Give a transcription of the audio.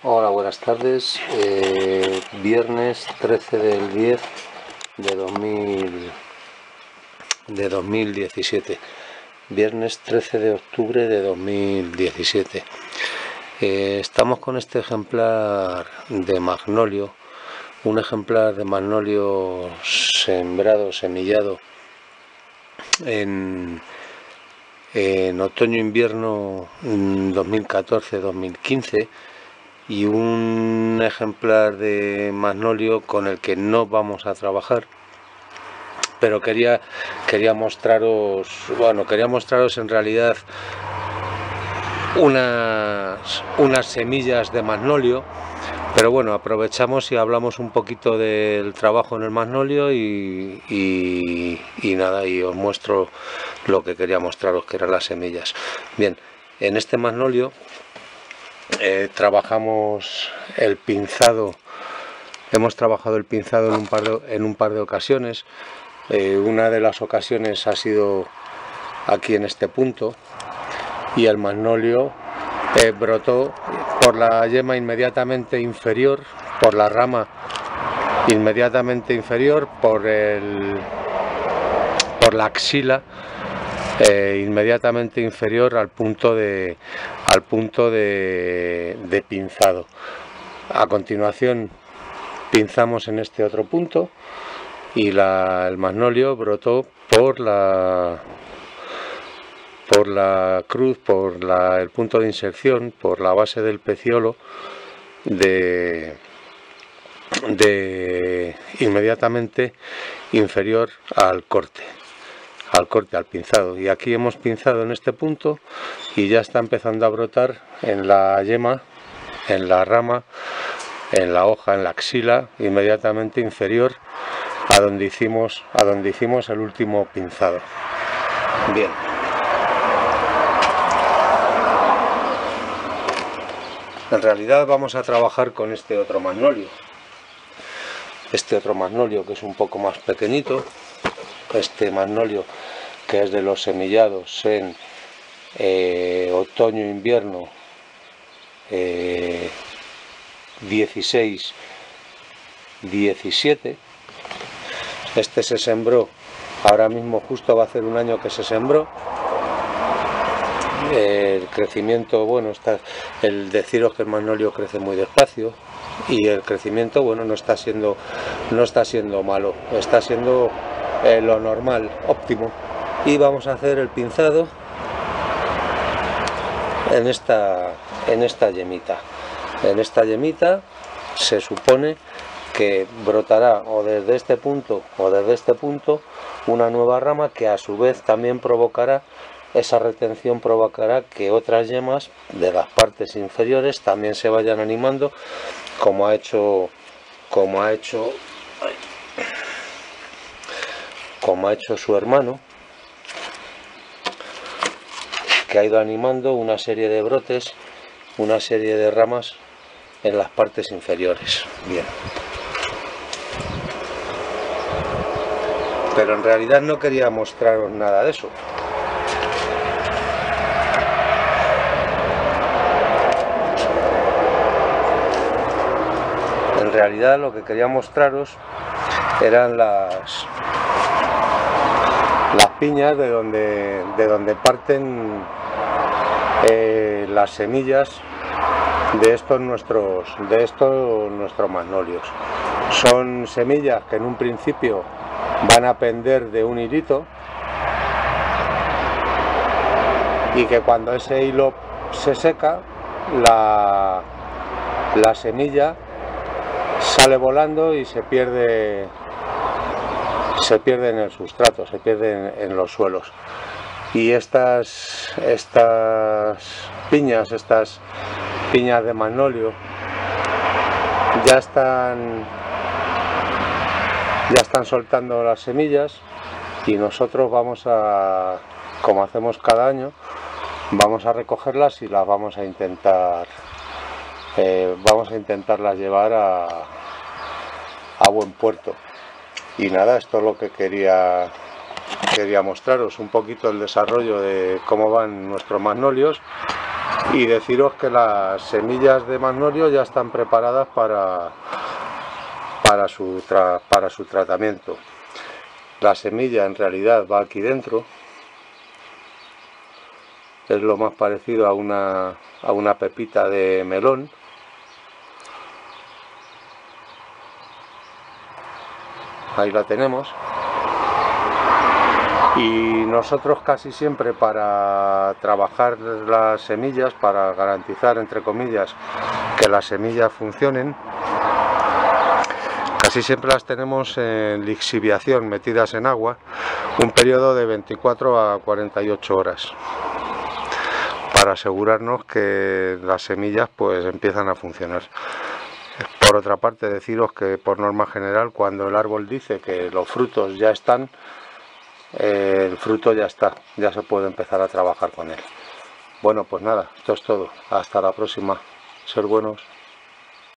Hola, buenas tardes. Viernes 13 del 10 de 2017. Viernes 13 de octubre de 2017. Estamos con este ejemplar de magnolio, un ejemplar de magnolio sembrado, semillado en otoño-invierno 2014-2015, y un ejemplar de magnolio con el que no vamos a trabajar, pero quería mostraros en realidad unas semillas de magnolio. Pero bueno, aprovechamos y hablamos un poquito del trabajo en el magnolio y nada, y os muestro lo que quería mostraros, que eran las semillas. Bien, en este magnolio trabajamos el pinzado. Hemos trabajado el pinzado en un par de ocasiones. Una de las ocasiones ha sido aquí en este punto, y el magnolio brotó por la yema inmediatamente inferior, por la rama inmediatamente inferior, por la axila inmediatamente inferior al punto de pinzado. A continuación pinzamos en este otro punto y el magnolio brotó por la cruz, por el punto de inserción, por la base del peciolo inmediatamente inferior al corte, al pinzado. Y aquí hemos pinzado en este punto y ya está empezando a brotar en la yema, en la rama, en la hoja, en la axila inmediatamente inferior a donde hicimos el último pinzado. Bien. En realidad vamos a trabajar con este otro magnolio. Este otro magnolio, que es un poco más pequeñito. Este magnolio, que es de los semillados en otoño-invierno 16-17. Este se sembró, ahora mismo justo va a hacer un año que se sembró. El crecimiento, bueno, el deciros que el magnolio crece muy despacio, y el crecimiento, bueno, no está siendo malo, está siendo lo normal, óptimo. Y vamos a hacer el pinzado en esta yemita. En esta yemita se supone que brotará o desde este punto una nueva rama, que a su vez también provocará, esa retención provocará que otras yemas de las partes inferiores también se vayan animando, como ha hecho su hermano, que ha ido animando una serie de brotes, una serie de ramas en las partes inferiores. Bien. Pero en realidad no quería mostraros nada de eso. En realidad lo que quería mostraros eran las piñas de donde parten las semillas de estos nuestros magnolios. Son semillas que en un principio van a pender de un hilito, y que cuando ese hilo se seca, la semilla sale volando y se pierde en el sustrato, se pierde en los suelos. Y estas piñas de magnolio ya están soltando las semillas, y nosotros vamos a, como hacemos cada año, vamos a recogerlas y las vamos a intentarlas llevar a buen puerto. Y nada, esto es lo que quería mostraros, un poquito el desarrollo de cómo van nuestros magnolios, Y deciros que las semillas de magnorio ya están preparadas para su tratamiento. La semilla en realidad va aquí dentro, es lo más parecido a una pepita de melón. Ahí la tenemos. Y nosotros casi siempre, para trabajar las semillas, para garantizar, entre comillas, que las semillas funcionen, casi siempre las tenemos en lixiviación, metidas en agua, un periodo de 24 a 48 horas, para asegurarnos que las semillas pues empiezan a funcionar. Por otra parte, deciros que por norma general, cuando el árbol dice que los frutos ya están, el fruto ya está, ya se puede empezar a trabajar con él. Bueno, pues nada, esto es todo. Hasta la próxima. Ser buenos.